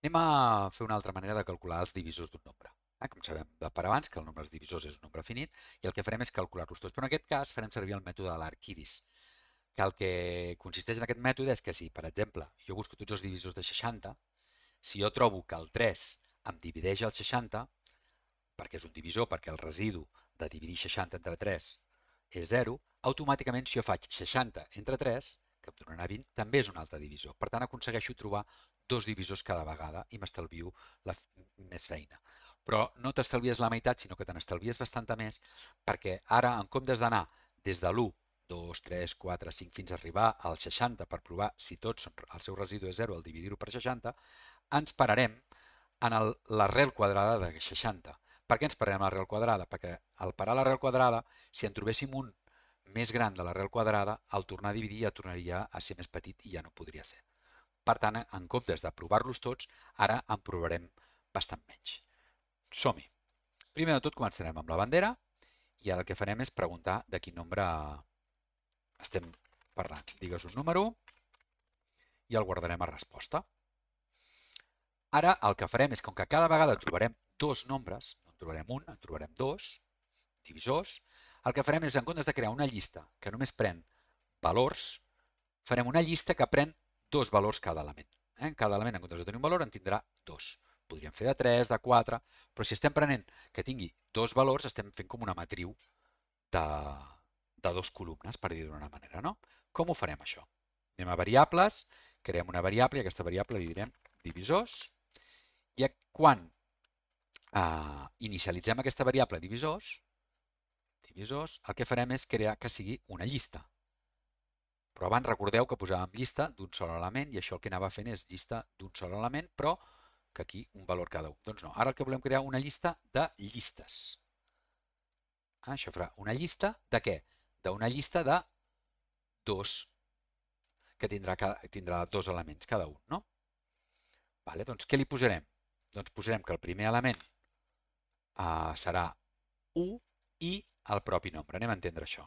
Anem a fer una altra manera de calcular els divisors d'un nombre. Com sabem per abans que el nombre de divisors és un nombre finit i el que farem és calcular-los tots. Però en aquest cas farem servir el mètode de l'Arquiris, que el que consisteix en aquest mètode és que si, per exemple, jo busco tots els divisors de 60, si jo trobo que el 3 em divideix el 60, perquè és un divisor, perquè el residu de dividir 60 entre 3 és 0, automàticament si jo faig 60 entre 3, que em donarà 20, també és un altre divisor. Per tant, aconsegueixo trobar dos divisors cada vegada i m'estalvio més feina. Però no t'estalvies la meitat, sinó que te n'estalvies bastanta més, perquè ara, en comptes d'anar des de l'1, 2, 3, 4, 5, fins a arribar al 60 per provar si tots el seu residu és 0 al dividir-ho per 60, ens pararem en l'arrel quadrada de 60. Per què ens pararem a l'arrel quadrada? Perquè al parar l'arrel quadrada, si en trobéssim un més gran de l'arrel quadrada, al tornar a dividir ja tornaria a ser més petit i ja no podria ser. Per tant, en comptes de provar-los tots, ara en provarem bastant menys. Som-hi! Primer de tot començarem amb la bandera i ara el que farem és preguntar de quin nombre estem parlant. Digues un número i el guardarem a resposta. Ara el que farem és, com que cada vegada trobarem dos nombres, no en trobarem un, en trobarem dos divisors, el que farem és, en comptes de crear una llista que només pren valors, farem una llista que pren dos valors cada element. Cada element, en comptes de tenir un valor, en tindrà dos. Podríem fer de 3, de 4, però si estem prenent que tingui dos valors, estem fent com una matriu de dos columnes, per dir-ho d'una manera, no? Com ho farem, això? Anem a variables, creem una variable i a aquesta variable li direm divisors, i quan inicialitzem aquesta variable divisors, el que farem és crear que sigui una llista. Però abans recordeu que posàvem llista d'un sol element i això el que anava fent és llista d'un sol element, però que aquí un valor cada un. Doncs no, ara el que volem crear una llista de llistes. Això farà una llista de què? D'una llista de dos, que tindrà dos elements cada un, no? Vale, doncs què li posarem? Doncs posarem que el primer element serà 1 i el propi nombre. Anem a entendre això.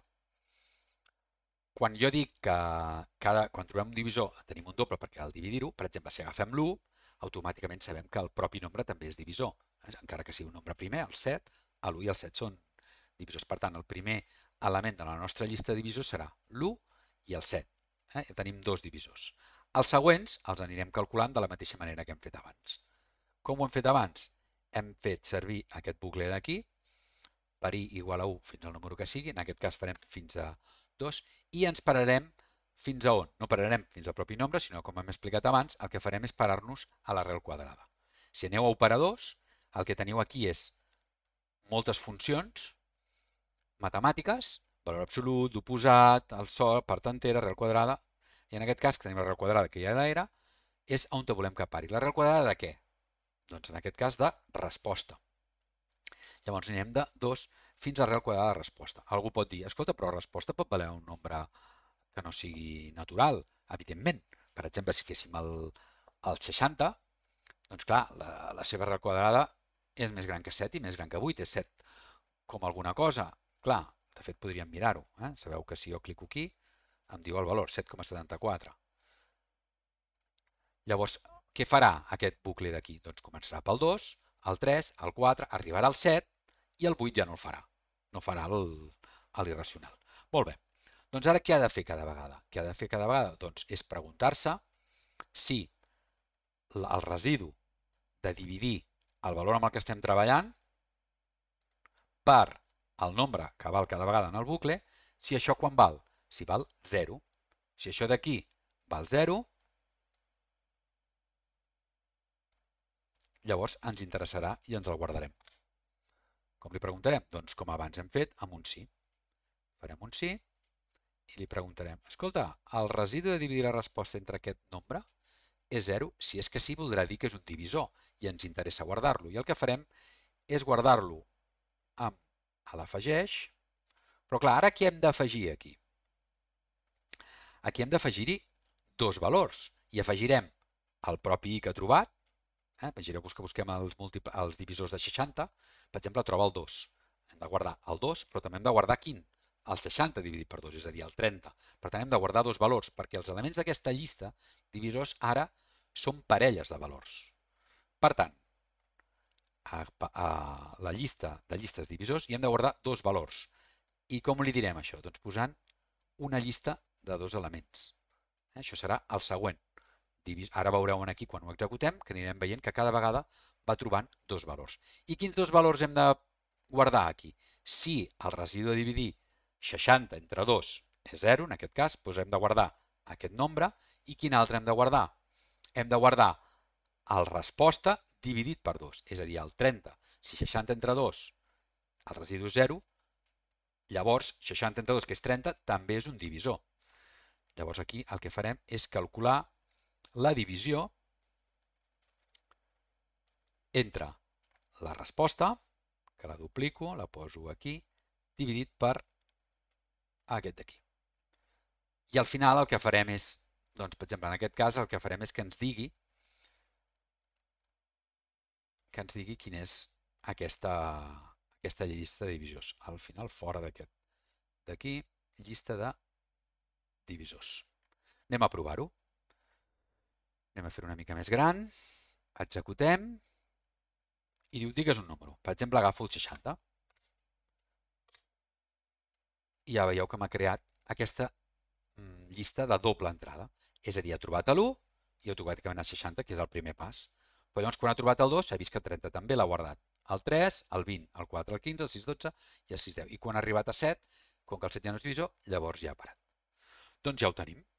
Quan jo dic que quan trobem un divisor tenim un doble perquè al dividir-ho, per exemple, si agafem l'1, automàticament sabem que el propi nombre també és divisor. Encara que sigui un nombre primer, el 7, l'1 i el 7 són divisors. Per tant, el primer element de la nostra llista de divisors serà l'1 i el 7. Ja tenim dos divisors. Els següents els anirem calculant de la mateixa manera que hem fet abans. Com ho hem fet abans? Hem fet servir aquest bucle d'aquí, per i igual a 1 fins al número que sigui, en aquest cas farem fins a 2, i ens pararem fins a on? No pararem fins al propi nombre, sinó, com hem explicat abans, el que farem és parar-nos a l'arrel quadrada. Si aneu a operadors, el que teniu aquí és moltes funcions matemàtiques, valor absolut, d'oposat, el sol, part entera, arrel quadrada, i en aquest cas, que tenim l'arrel quadrada, que ja era, és on volem que pari. L'arrel quadrada de què? Doncs en aquest cas de resposta. Llavors anirem de 2 fins a l'arrel quadrada de resposta. Algú pot dir, escolta, però resposta pot valer un nombre que no sigui natural, evidentment. Per exemple, si féssim el 60, doncs clar, la seva arrel quadrada és més gran que 7 i més gran que 8, és 7 com alguna cosa. Clar, de fet podríem mirar-ho. Sabeu que si jo clico aquí, em diu el valor, 7,74. Llavors, què farà aquest bucle d'aquí? Doncs començarà pel 2, el 3, el 4, arribarà al 7, i el 8 ja no el farà. No farà l'irracional. Molt bé. Doncs ara què ha de fer cada vegada? Què ha de fer cada vegada? Doncs és preguntar-se si el residu de dividir el valor amb el que estem treballant per el nombre que val cada vegada en el bucle, si això quan val? Si val 0. Si això d'aquí val 0, llavors ens interessarà i ens el guardarem. Com li preguntarem? Doncs com abans hem fet, amb un sí. Farem un sí i li preguntarem, escolta, el residu de dividir la resposta entre aquest nombre és 0? Si és que sí, voldrà dir que és un divisor i ens interessa guardar-lo. I el que farem és guardar-lo amb l'afegeix, però clar, ara què hem d'afegir aquí? Aquí hem d'afegir-hi dos valors i afegirem el propi i que ha trobat. Imagineu-vos que busquem els divisors de 60, per exemple, troba el 2. Hem de guardar el 2, però també hem de guardar quin? El 60 dividit per 2, és a dir, el 30. Per tant, hem de guardar dos valors, perquè els elements d'aquesta llista divisors ara són parelles de valors. Per tant, a la llista de llistes divisors hi hem de guardar dos valors. I com li direm això? Doncs posant una llista de dos elements. Això serà el següent. Ara veureu aquí, quan ho executem, que anirem veient que cada vegada va trobant dos valors. I quins dos valors hem de guardar aquí? Si el residu de dividir 60 entre 2 és 0, en aquest cas, doncs hem de guardar aquest nombre. I quin altre hem de guardar? Hem de guardar el resposta dividit per 2, és a dir, el 30. Si 60 entre 2, el residu és 0, llavors 60 entre 2, que és 30, també és un divisor. Llavors aquí el que farem és calcular la divisió entre la resposta, que la duplico, la poso aquí, dividit per aquest d'aquí. I al final el que farem és, doncs, per exemple, en aquest cas el que farem és que ens digui quina és aquesta llista de divisors. Al final, fora d'aquí, llista de divisors. Anem a provar-ho. Anem a fer una mica més gran, executem i diu, digues un número. Per exemple, agafo el 60. I ja veieu que m'ha creat aquesta llista de doble entrada. És a dir, ha trobat l'1 i automàticament el 60, que és el primer pas. Però llavors, quan ha trobat el 2, s'ha vist que el 30 també l'ha guardat. El 3, el 20, el 4, el 15, el 6, 12 i el 6, 10. I quan ha arribat a 7, com que el 7 ja no és divisor, llavors ja ha parat. Doncs ja ho tenim.